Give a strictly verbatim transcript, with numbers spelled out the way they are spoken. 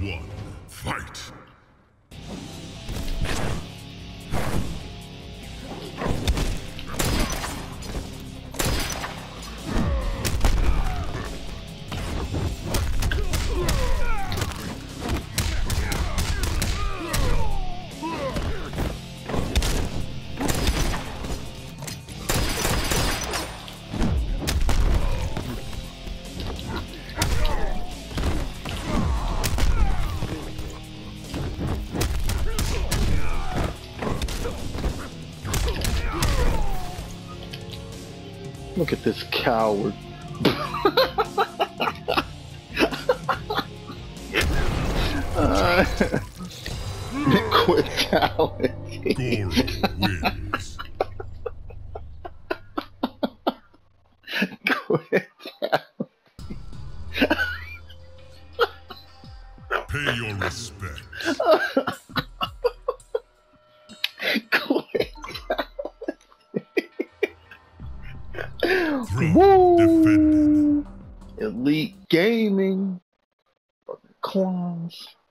one, fight! Look at this coward. uh, Quitality. Goros wins. Quitality. Pay your respects. Woo! Defended. Elite gaming. Fucking clones.